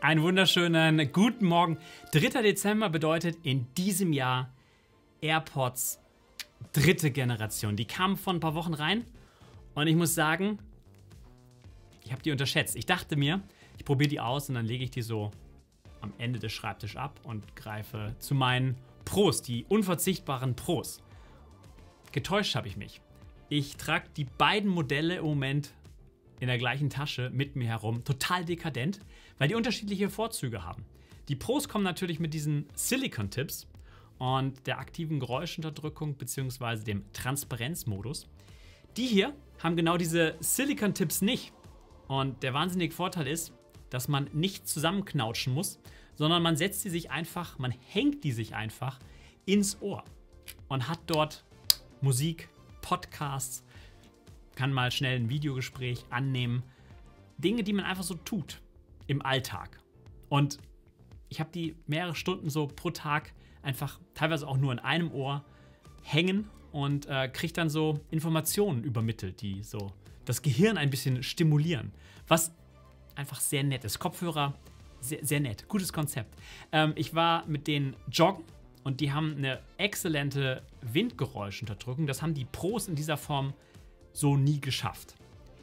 Einen wunderschönen guten Morgen. 3. Dezember bedeutet in diesem Jahr AirPods dritte Generation. Die kamen vor ein paar Wochen rein und ich muss sagen, ich habe die unterschätzt. Ich dachte mir, ich probiere die aus und dann lege ich die so am Ende des Schreibtisches ab und greife zu meinen Pros, die unverzichtbaren Pros. Getäuscht habe ich mich. Ich trage die beiden Modelle im Moment in der gleichen Tasche mit mir herum. Total dekadent, weil die unterschiedliche Vorzüge haben. Die Pros kommen natürlich mit diesen Silicon-Tips und der aktiven Geräuschunterdrückung bzw. dem Transparenzmodus. Die hier haben genau diese Silicon-Tips nicht. Und der wahnsinnige Vorteil ist, dass man nicht zusammenknautschen muss, sondern man setzt sie sich einfach, man hängt die sich einfach ins Ohr und hat dort Musik, Podcasts, kann mal schnell ein Videogespräch annehmen. Dinge, die man einfach so tut im Alltag. Und ich habe die mehrere Stunden so pro Tag einfach teilweise auch nur in einem Ohr hängen und kriege dann so Informationen übermittelt, die so das Gehirn ein bisschen stimulieren. Was einfach sehr nett ist. Kopfhörer, sehr, sehr nett. Gutes Konzept. Ich war mit denen joggen und die haben eine exzellente Windgeräuschunterdrückung. Das haben die Pros in dieser Form so nie geschafft.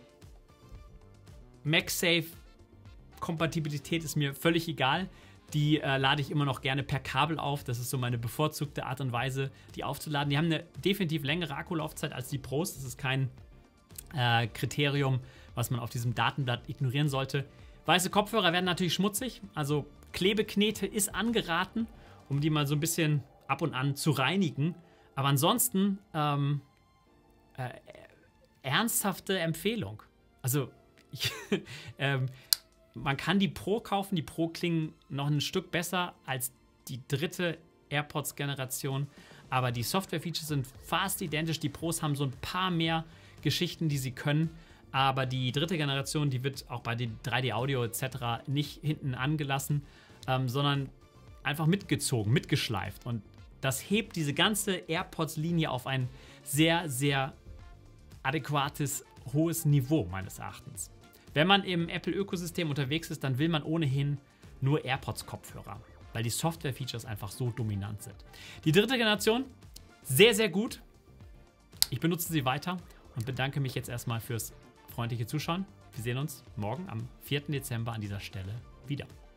MagSafe-Kompatibilität ist mir völlig egal. Die lade ich immer noch gerne per Kabel auf. Das ist so meine bevorzugte Art und Weise, die aufzuladen. Die haben eine definitiv längere Akkulaufzeit als die Pros. Das ist kein Kriterium, was man auf diesem Datenblatt ignorieren sollte. Weiße Kopfhörer werden natürlich schmutzig. Also Klebeknete ist angeraten, um die mal so ein bisschen ab und an zu reinigen. Aber ansonsten ernsthafte Empfehlung. Also man kann die Pro kaufen. Die Pro klingen noch ein Stück besser als die dritte AirPods-Generation. Aber die Software-Features sind fast identisch. Die Pros haben so ein paar mehr Geschichten, die sie können. Aber die dritte Generation, die wird auch bei den 3D-Audio etc. nicht hinten angelassen, sondern einfach mitgezogen, mitgeschleift. Und das hebt diese ganze AirPods-Linie auf ein sehr, sehr adäquates, hohes Niveau meines Erachtens. Wenn man im Apple-Ökosystem unterwegs ist, dann will man ohnehin nur AirPods-Kopfhörer, weil die Software-Features einfach so dominant sind. Die dritte Generation, sehr, sehr gut. Ich benutze sie weiter und bedanke mich jetzt erstmal fürs freundliche Zuschauen. Wir sehen uns morgen am 4. Dezember an dieser Stelle wieder.